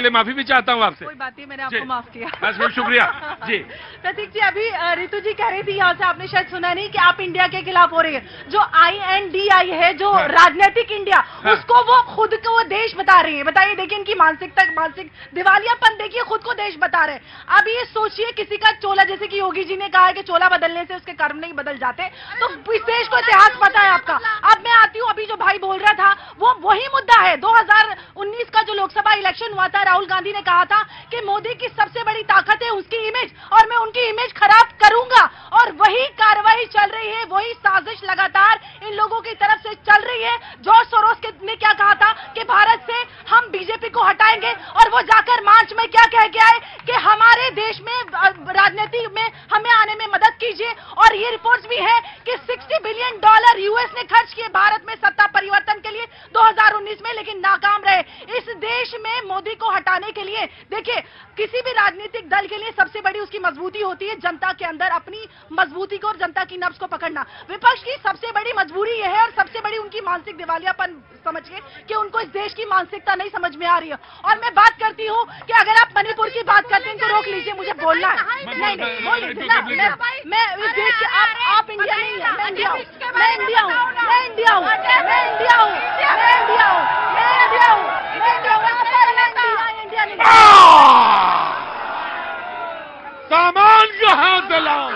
लिए माफी भी चाहता हूँ आपसे। कोई बात नहीं, मैंने आपको माफ किया। बस शुक्रिया जी। प्रतीक जी, अभी रितु जी कह रही थी यहाँ से, आपने शायद सुना नहीं कि आप इंडिया के खिलाफ हो रही है। जो INDI है, जो राजनीतिक इंडिया, उसको वो खुद को वो देश बता रही है। बताइए, देखिए इनकी मानसिक दिवालियापन देखिए, खुद को देश बता रहे हैं। अब ये सोचिए, किसी का चोला, जैसे कि योगी जी ने कहा है कि चोला बदलने से उसके कर्म नहीं बदल जाते, तो इस देश को इतिहास पता है आपका। अब मैं आती हूँ, अभी जो भाई बोल रहा था वो वही मुद्दा है। 2019 का जो लोकसभा इलेक्शन हुआ था, राहुल गांधी ने कहा था कि मोदी की सबसे बड़ी ताकत है उसकी इमेज, और मैं उनकी इमेज खराब करूंगा। और वही कार्रवाई चल रही है, वही साजिश लगातार इन लोगों की तरफ से चल रही है। जॉर्ज सोरोस ने क्या कहा था कि भारत से हम बीजेपी को हटाएंगे, और वो जाकर मार्च में क्या कह के आए कि हमारे देश में राजनीति में हमें आने में मदद कीजिए। और ये रिपोर्ट्स भी है कि $60 बिलियन यूएस ने खर्च किए भारत में सत्ता परिवर्तन के लिए 2019 में, लेकिन नाकाम रहे। इस देश में मोदी को हटाने के लिए, देखिए, किसी भी राजनीतिक दल के लिए सबसे बड़ी उसकी मजबूती होती है जनता के अंदर अपनी मजबूती को और जनता की नब्ज को पकड़ना। विपक्ष की सबसे बड़ी मजबूरी यह है, और सबसे बड़ी उनकी मानसिक दिवालियापन समझिए कि उनको इस देश की मानसिकता नहीं समझ में आ रही है। और मैं बात करती हूँ कि अगर आप मणिपुर की बात करते हैं तो रोक लीजिए, मुझे बोलना है। नहीं, बोल लीजिए ना, मैं इस देश के, आप इंडिया नहीं है, मैं इंडिया हूँ, मैं इंडिया हूँ, मैं इंडिया हूँ, मैं इंडिया हूँ, मैं इंडिया हूँ, मैं इंडिया हूँ, मैं इंडिया हूँ, इंडिया नहीं। सामान कहाँ से लाऊं?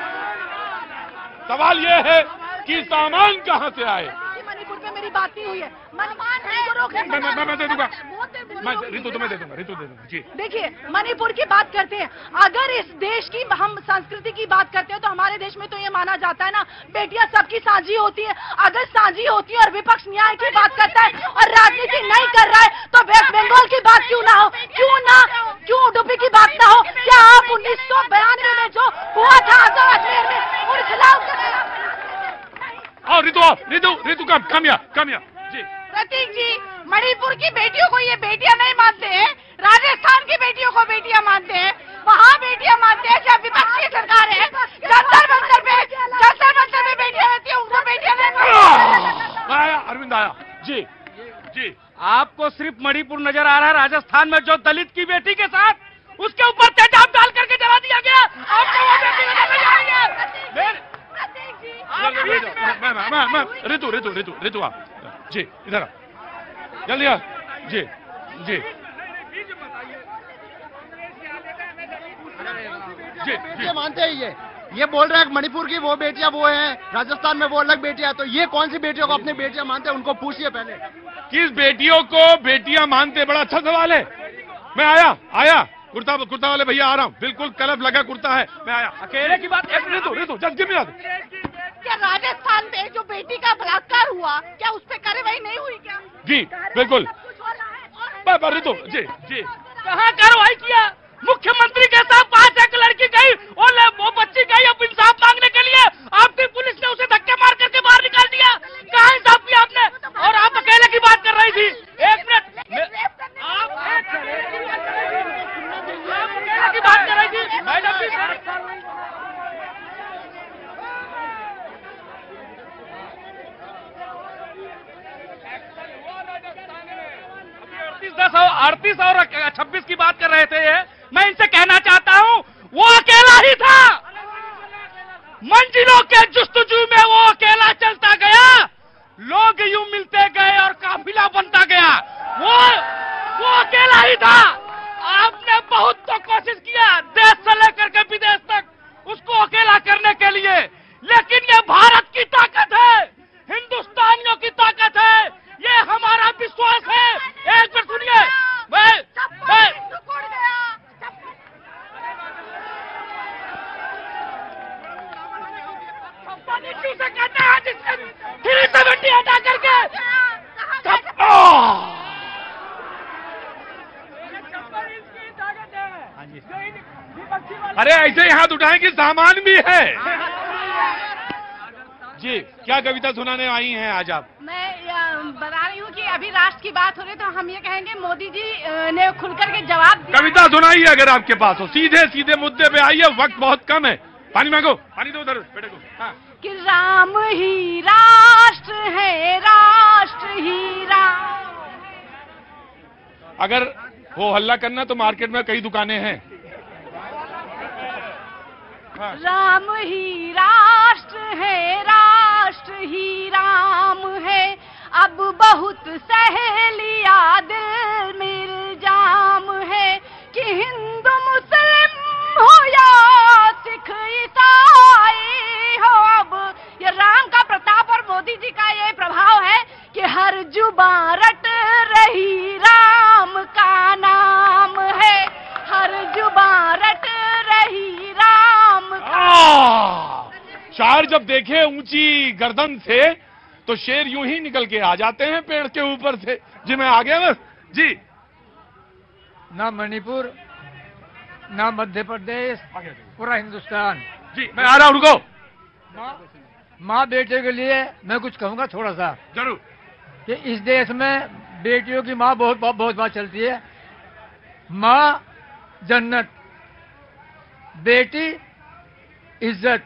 सवाल ये है कि सामान कहाँ से आए? मणिपुर पे मेरी बात नहीं हुई है। मैं दे दूंगा, रितु तुम्हें दे दूंगा, रितु दे दूंगा जी। देखिए, मणिपुर की बात करते हैं, अगर इस देश की हम संस्कृति की बात करते हैं तो हमारे देश में तो ये माना जाता है ना, बेटियां सबकी साझी होती है। अगर साझी होती है और विपक्ष न्याय की बात करता है और राजनीति नहीं कर रहा है, तो वेस्ट बंगाल की बात क्यों ना हो, क्यों उडुपी की बात ना हो? क्या आप 1992 में जो हुआ था अजमेर में, उन खिलाफ? और रितु कम जी। प्रतीक जी, मणिपुर की बेटियों को ये बेटियां नहीं मानते हैं, राजस्थान की बेटियों को बेटियां मानते हैं, वहाँ बेटियां मानते हैं जब विपक्ष की सरकार है। जंतर मंतर में बेटियां रहती है, उनको बेटियां नहीं मानते। आया अरविंद, आया जी जी। आपको सिर्फ मणिपुर नजर आ रहा है। राजस्थान में जो दलित की बेटी के साथ उसके ऊपर तेजाब डाल करके जला दिया गया, आपको वो बेटी नजर नहीं आ रही है। रितु आप जी, इधर जल्दी आ जी जी जी। मानते हैं ये बोल रहे हैं मणिपुर की वो बेटियां वो हैं, राजस्थान में वो अलग बेटियां, तो ये कौन सी बेटियों को अपनी बेटियां मानते हैं? उनको पूछिए पहले, किस बेटियों को बेटियां मानते? बड़ा अच्छा सवाल है। मैं आया कुर्ता वाले भैया आ रहा हूँ, बिल्कुल कलफ लगा कुर्ता है, मैं आया। अकेले की बात, Ritu just give me that. क्या राजस्थान में जो बेटी का बलात्कार हुआ, क्या उस पर कार्रवाई नहीं हुई क्या? जी बिल्कुल। रितु जी जी, कहाँ कार्रवाई किया? मुख्यमंत्री के साथ 5 एक लड़की गई और वो बच्ची गई अब इंसाफ मांगने के लिए, आपकी पुलिस ने उसे धक्के मार करके बाहर निकाल दिया। कहाँ इंसाफ किया आपने? और आप अकेले की बात कर रही थी। एक मिनट, आप अकेले की बात कर रही थी मैडम जी। 38 और 26 की बात कर रहे थे ये। मैं इनसे कहना चाहता हूं, वो अकेला ही था। मंजिलों के जुस्तजू में वो अकेला चलता गया, लोग यूं मिलते गए और काफिला बनता गया। वो अकेला ही था। आपने बहुत तो कोशिश किया देश से लेकर के विदेश तक उसको अकेला करने के लिए, लेकिन ये भारत की ताकत है, हिंदुस्तानियों की ताकत है, ये हमारा विश्वास है। एक बार सुनिए, से कहते हैं जिससे 370 हटा करके अरे ऐसे ही हाथ उठाएं कि सामान भी है जी। क्या कविता सुनाने आई हैं आज आप? मैं बता रही हूँ कि अभी राष्ट्र की बात हो रही है, तो हम ये कहेंगे मोदी जी ने खुल करके जवाब दिया। कविता सुनाइए अगर आपके पास हो, सीधे मुद्दे पे आइए, वक्त बहुत कम है। पानी मांगो, पानी दो उधर बेटे को। हाँ। कि राम ही राष्ट्र है, राष्ट्र ही राम। अगर वो हल्ला करना तो मार्केट में कई दुकानें हैं। राम ही राष्ट्र है, राष्ट्र ही राम है, अब बहुत सहेलिया दिल में जाम है कि हिंदू मुस्लिम हो या सिख ईसाई हो। अब ये राम का प्रताप और मोदी जी का ये प्रभाव है कि हर जुबान रट रही राम का नाम है, हर जुबान रट रही राम का। शायर जब देखे ऊंची गर्दन से तो शेर यूं ही निकल के आ जाते हैं पेड़ के ऊपर से। जी मैं आ गया बस जी। ना मणिपुर, ना मध्य प्रदेश, पूरा हिंदुस्तान। जी मैं आ रहा हूं, रुको। माँ बेटे के लिए मैं कुछ कहूंगा थोड़ा सा। जरूर। कि इस देश में बेटियों की माँ बहुत बात चलती है। माँ जन्नत, बेटी इज्जत,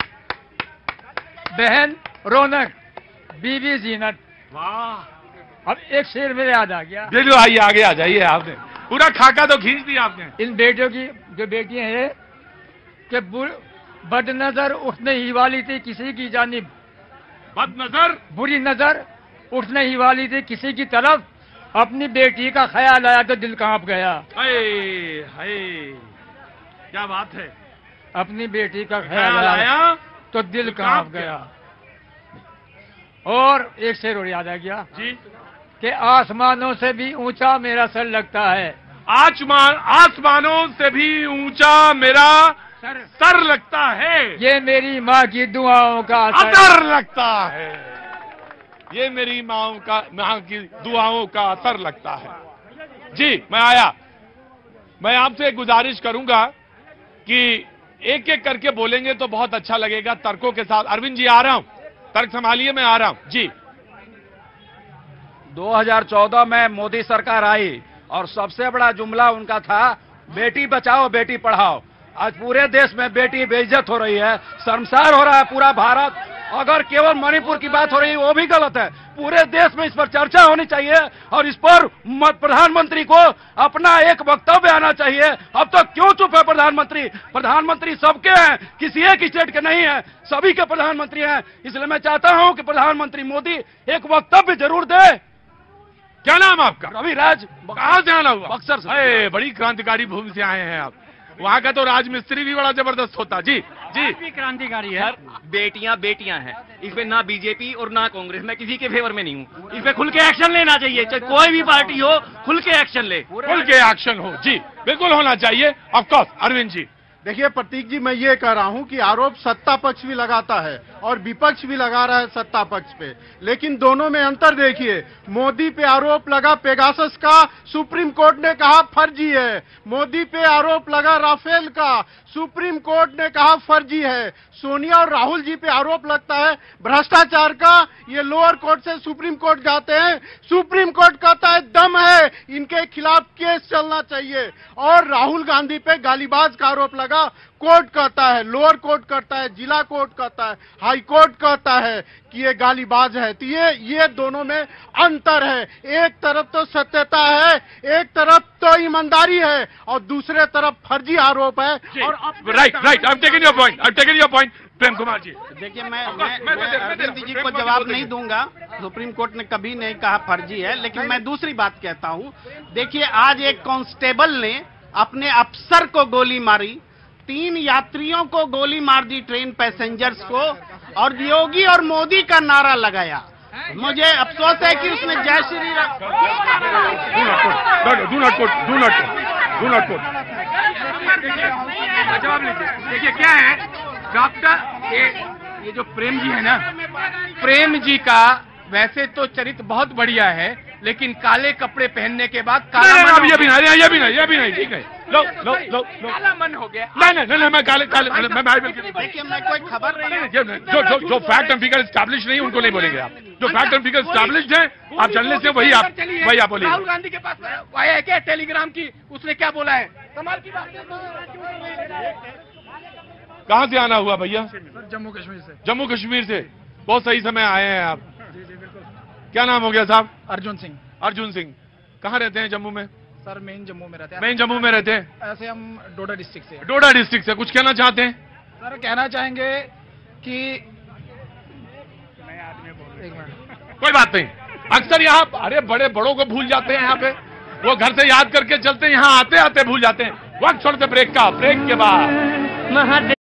बहन रौनक, बीवी जीनत। वाह, अब एक शेर मेरे याद आ गया। बिल्कुल, आइए आगे आ जाइए। आपने पूरा खाका तो खींच दिया आपने। इन बेटियों की जो बेटियां हैं कि बदनजर उठने ही वाली थी किसी की जानिब, बदनजर बुरी नजर उठने ही वाली थी किसी की तरफ, अपनी बेटी का ख्याल आया तो दिल कांप गया। हाय हाय, क्या बात है। अपनी बेटी का ख्याल ख्याल आया तो दिल कांप गया। और एक शेर और याद आ गया जी कि आसमानों से भी ऊंचा मेरा सर लगता है। आसमानों से भी ऊंचा मेरा सर लगता है। ये मेरी माँ की दुआओं का असर लगता है। ये मेरी माँ की दुआओं का असर लगता है। जी मैं आया। मैं आपसे गुजारिश करूंगा कि एक एक करके बोलेंगे तो बहुत अच्छा लगेगा, तर्कों के साथ। अरविंद जी आ रहा हूं, तर्क संभालिए, मैं आ रहा हूं जी। 2014 में मोदी सरकार आई और सबसे बड़ा जुमला उनका था बेटी बचाओ बेटी पढ़ाओ। आज पूरे देश में बेटी बेइज्जत हो रही है, शर्मसार हो रहा है पूरा भारत। अगर केवल मणिपुर की बात हो रही है वो भी गलत है, पूरे देश में इस पर चर्चा होनी चाहिए और इस पर प्रधानमंत्री को अपना एक वक्तव्य आना चाहिए। अब तक क्यों चुप है प्रधानमंत्री? प्रधानमंत्री सबके हैं, किसी एक स्टेट के नहीं है, सभी के प्रधानमंत्री हैं। इसलिए मैं चाहता हूं कि प्रधानमंत्री मोदी एक वक्तव्य जरूर दे। क्या नाम आपका? रविराज। कहां से आना हुआ? बक्सर से। अरे बड़ी क्रांतिकारी भूमि से आए हैं आप। वहां का तो राजमिस्त्री भी बड़ा जबरदस्त होता। जी जी, भी क्रांतिकारी है। बेटियां बेटियां हैं, इसमें ना बीजेपी और ना कांग्रेस, मैं किसी के फेवर में नहीं हूं। इसमें खुल के एक्शन लेना चाहिए, चाहे कोई भी पार्टी हो, खुल के एक्शन ले, खुल के एक्शन हो। जी बिल्कुल होना चाहिए, ऑफ कोर्स। अरविंद जी देखिए प्रतीक जी, मैं ये कह रहा हूं कि आरोप सत्ता पक्ष भी लगाता है और विपक्ष भी लगा रहा है सत्ता पक्ष पे, लेकिन दोनों में अंतर देखिए। मोदी पे आरोप लगा पेगासस का, सुप्रीम कोर्ट ने कहा फर्जी है। मोदी पे आरोप लगा राफेल का, सुप्रीम कोर्ट ने कहा फर्जी है। सोनिया और राहुल जी पे आरोप लगता है भ्रष्टाचार का, ये लोअर कोर्ट से सुप्रीम कोर्ट जाते हैं, सुप्रीम कोर्ट कहता है दम है, इनके खिलाफ केस चलना चाहिए। और राहुल गांधी पे गालीबाज का आरोप लगा, कोर्ट कहता है, लोअर कोर्ट कहता है, जिला कोर्ट कहता है, हाई कोर्ट कहता है कि ये गालीबाज है। तो ये दोनों में अंतर है। एक तरफ तो सत्यता है, एक तरफ तो ईमानदारी है और दूसरे तरफ फर्जी आरोप है। और right right, I am taking your point, I am taking your point. Prem Kumar ji देखिए, मैं अरविंद जी को जवाब नहीं दूंगा। सुप्रीम कोर्ट ने कभी नहीं कहा फर्जी है, लेकिन मैं दूसरी बात कहता हूं। देखिए, आज एक कांस्टेबल ने अपने अफसर को गोली मारी, 3 यात्रियों को गोली मार दी, ट्रेन पैसेंजर्स को, और योगी और मोदी का नारा लगाया। मुझे अफसोस है कि उसने जय Shri Ram. Do not quote. जवाब लीजिए। देखिए क्या है डॉक्टर, ये जो प्रेम जी है ना, प्रेम जी का वैसे तो चरित्र बहुत बढ़िया है, लेकिन काले कपड़े पहनने के बाद काला मन ये भी नहीं, ठीक है। लो काला मन हो गया। नहीं, मैं काले मैं बिल्कुल। देखिए, मैं कोई खबर नहीं, जो फैक्ट एंड फिगर स्टैब्लिश नहीं उनको नहीं बोलेंगे आप। जो फैक्ट एंड फिगर स्टैब्लिश्ड है, आप जर्नलिस्ट हैं, वही आप बोलिए। राहुल गांधी के पास आया है क्या टेलीग्राम की, उसने क्या बोला है? कमाल की बात है। कहां से आना हुआ भैया? जम्मू कश्मीर से। जम्मू कश्मीर से। बहुत सही समय आए हैं आप। क्या नाम हो गया साहब? अर्जुन सिंह। अर्जुन सिंह। कहाँ रहते हैं जम्मू में? सर मेन जम्मू में रहते हैं। मेन जम्मू में रहते हैं। ऐसे हम डोडा डिस्ट्रिक्ट से। डोडा डिस्ट्रिक्ट से कुछ कहना चाहते हैं? सर कहना चाहेंगे कि एक मिनट, कोई बात नहीं। अक्सर यहाँ अरे बड़े बड़ों को भूल जाते हैं, यहाँ पे वो घर से याद करके चलते हैं, यहाँ आते आते भूल जाते हैं। वक्त छोड़ते ब्रेक का, ब्रेक के बाद